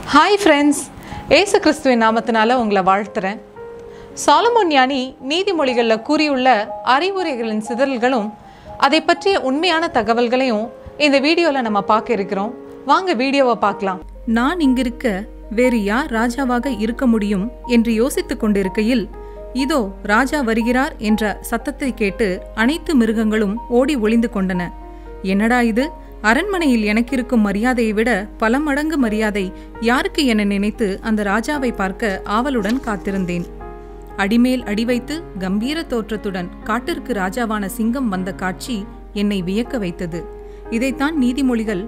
Hi friends, ஏசு கிறிஸ்துவின் நாமத்தினால உங்களை வாழ்த்துறேன். சாலமோன் ஞானி நீதிமொழிகளில் கூறியுள்ள அறிவுரைகளின் சிதறல்களும் அதை பற்றிய உண்மையான தகவல்களையும் இந்த வீடியோவில் நம்ம பார்க்க இருக்கிறோம். வாங்க வீடியோவை பார்க்கலாம். நான் இங்கிருக்க வேறு யார் ராஜாவாக இருக்க முடியும் என்று யோசித்துக் கொண்டிருக்கையில் இதோ ராஜா வருகிறார் என்ற சத்தத்தை கேட்டு அனைத்து மிருகங்களும் ஓடி ஒளிந்து கொண்டன. என்னடா இது, அரண்மனையில் எனக்கிருக்கும் மரியாதையை விட பல மடங்கு மரியாதை யாருக்கு என நினைத்து அந்த ராஜாவை பார்க்க ஆவலுடன் காத்திருந்தேன். அடிமேல் அடி வைத்து கம்பீர தோற்றத்துடன் காட்டிற்கு ராஜாவான சிங்கம் வந்த காட்சி என்னை வியக்க வைத்தது. இதைத்தான் நீதிமொழிகள்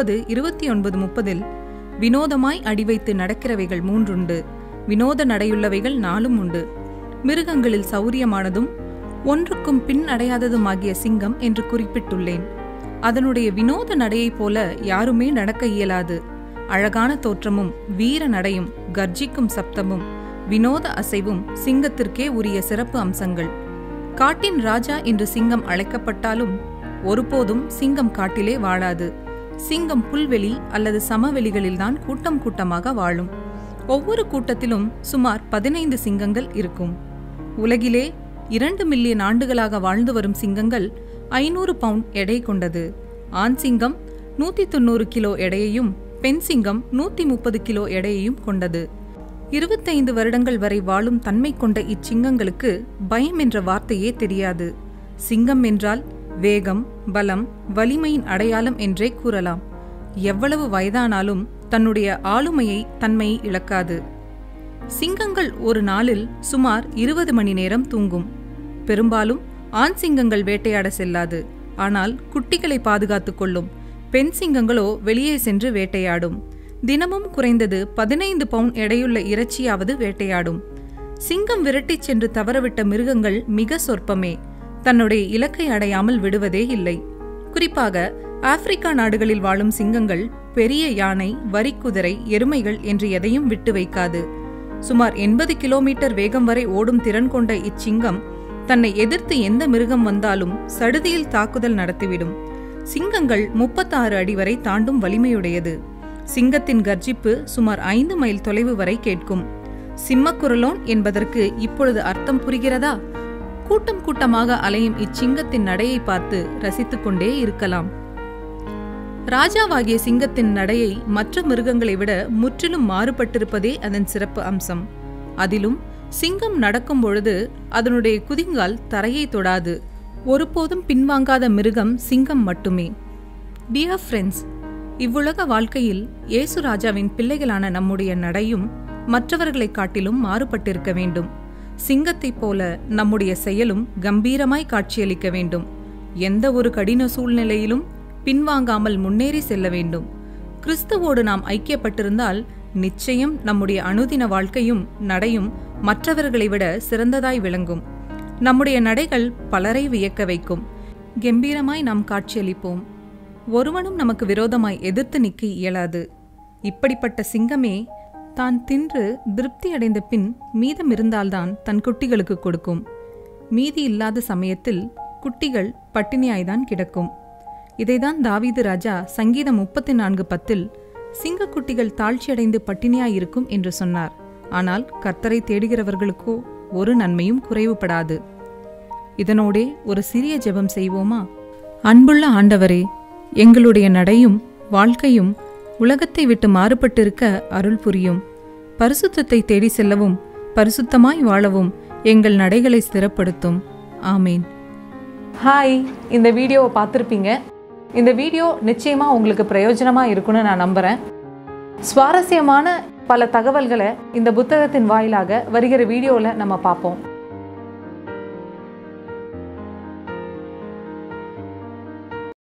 30:29-30 வினோதமாய் அடி வைத்து நடக்கிறவைகள் 3 உண்டு, வினோத நடையுள்ளவைகள் 4 உண்டு, மிருகங்களில் சௌரியமானதும் ஒன்றுக்கும் பின் அடையாததுமாகிய சிங்கம் என்று குறிப்பிட்டுள்ளேன். அதனுடைய வினோத நடையைப் போல யாருமே நடக்க இயலாது. அழகான தோற்றமும் வீர நடையும் கர்ஜிக்கும் சப்தமும் வினோத அசைவும் சிங்கத்திற்கே உரிய சிறப்பு அம்சங்கள். காட்டின் ராஜா என்று சிங்கம் அழைக்கப்பட்டாலும் ஒருபோதும் சிங்கம் காட்டிலே வாழாது. சிங்கம் புல்வெளி அல்லது சமவெளிகளில்தான் கூட்டம் கூட்டமாக வாழும். ஒவ்வொரு கூட்டத்திலும் சுமார் 15 சிங்கங்கள் இருக்கும். உலகிலே 2 மில்லியன் ஆண்டுகளாக வாழ்ந்து வரும் சிங்கங்கள் 500 பவுண்ட் எடை கொண்டது. ஆண் சிங்கம் 190 கிலோ எடையையும் பெண் சிங்கம் 130 கிலோ எடையையும் கொண்டது. 25 வருடங்கள் வரை வாழும் தன்மை கொண்ட இச்சிங்கங்களுக்கு பயம் என்ற வார்த்தையே தெரியாது. சிங்கம் என்றால் வேகம், பலம், வலிமையின் அடையாளம் என்றே கூறலாம். எவ்வளவு வயதானாலும் தன்னுடைய ஆளுமையை தன்மையை இழக்காது. சிங்கங்கள் ஒரு நாளில் சுமார் 20 மணி நேரம் தூங்கும். பெரும்பாலும் ஆண் சிங்கங்கள் வேட்டையாட செல்லாது, ஆனால் குட்டிகளை பாதுகாத்துக் கொள்ளும். பெண் சிங்கங்களோ வெளியே சென்று வேட்டையாடும். தினமும் குறைந்தது 15 பவுண்ட் எடையுள்ள இறைச்சியாவது வேட்டையாடும். சிங்கம் விரட்டிச் சென்று தவறவிட்ட மிருகங்கள் மிக சொற்பமே. தன்னுடைய இலக்கை அடையாமல் விடுவதே இல்லை. குறிப்பாக ஆப்பிரிக்கா நாடுகளில் வாழும் சிங்கங்கள் பெரிய யானை, வரிக்குதிரை, எருமைகள் என்று எதையும் விட்டு வைக்காது. சுமார் 80 கிலோமீட்டர் வேகம் வரை ஓடும் திறன் கொண்ட இச்சிங்கம் தன்னை எதிர்த்து எந்த மிருகம் வந்தாலும் சடுதியில் தாக்குதல் நடத்திவிடும். சிங்கங்கள் 36 அடி வரை தாண்டும் வலிமையுடையது. சிங்கத்தின் கர்ஜிப்பு சுமார் 5 மைல் தொலைவு வரை கேட்கும். சிம்மக்குரலோன் என்பதற்கு இப்பொழுது அர்த்தம் புரிகிறதா? கூட்டம் கூட்டமாக அலையும் இச்சிங்கத்தின் நடையை பார்த்து ரசித்துக் கொண்டே இருக்கலாம். ராஜாவாகிய சிங்கத்தின் நடையை மற்ற மிருகங்களை விட முற்றிலும் மாறுபட்டிருப்பதே அதன் சிறப்பு அம்சம். அதிலும் சிங்கம் நடக்கும் பொழுது அதனுடைய குதிங்கால் தரையை தொடாது. ஒருபோதும் பின்வாங்காத மிருகம் சிங்கம் மட்டுமே. டியர் ஃப்ரெண்ட்ஸ், இவ்வுலக வாழ்க்கையில் இயேசு ராஜாவின் பிள்ளைகளான நம்முடைய நடையும் மற்றவர்களை காட்டிலும் மாறுபட்டிருக்க வேண்டும். சிங்கத்தைப் போல நம்முடைய செயலும் கம்பீரமாய் காட்சியளிக்க வேண்டும். எந்த ஒரு கடின சூழ்நிலையிலும் பின்வாங்காமல் முன்னேறி செல்ல வேண்டும். கிறிஸ்துவோடு நாம் ஐக்கியப்பட்டிருந்தால் நிச்சயம் நம்முடைய அனுதின வாழ்க்கையும் நடையும் மற்றவர்களை விட சிறந்ததாய் விளங்கும். நம்முடைய நடைகள் பலரை வியக்க வைக்கும். கம்பீரமாய் நாம் காட்சியளிப்போம். ஒருவனும் நமக்கு விரோதமாய் எதிர்த்து நிற்க இயலாது. இப்படிப்பட்ட சிங்கமே தான் தின்று திருப்தி அடைந்த பின் மீதம் இருந்தால்தான் தன் குட்டிகளுக்கு கொடுக்கும். மீதி இல்லாத சமயத்தில் குட்டிகள் பட்டினியாய்தான் கிடக்கும். இதைதான் தாவீது ராஜா சங்கீதம் 34:10 சிங்கக்குட்டிகள் தாழ்ச்சியடைந்து பட்டினியாயிருக்கும் என்று சொன்னார். ஆனால் கர்த்தரை தேடுகிறவர்களுக்கோ ஒரு நன்மையும் குறைவுபடாது. இதனோடே ஒரு சிறிய ஜெபம் செய்வோமா? அன்புள்ள ஆண்டவரே, எங்களுடைய நடையும் வாழ்க்கையும் உலகத்தை விட்டு மாறுபட்டிருக்க அருள் புரியும். பரிசுத்தத்தை தேடி செல்லவும் பரிசுத்தமாய் வாழவும் எங்கள் நடைகளை ஸ்திரப்படுத்தும். ஆமேன். ஹாய், இந்த வீடியோவை பார்த்துருப்பீங்க. இந்த வீடியோ நிச்சயமாக உங்களுக்கு பிரயோஜனமாக இருக்குன்னு நான் நம்புகிறேன். சுவாரஸ்யமான பல தகவல்களை இந்த புத்தகத்தின் வாயிலாக வருகிற வீடியோவில் நம்ம பார்ப்போம்.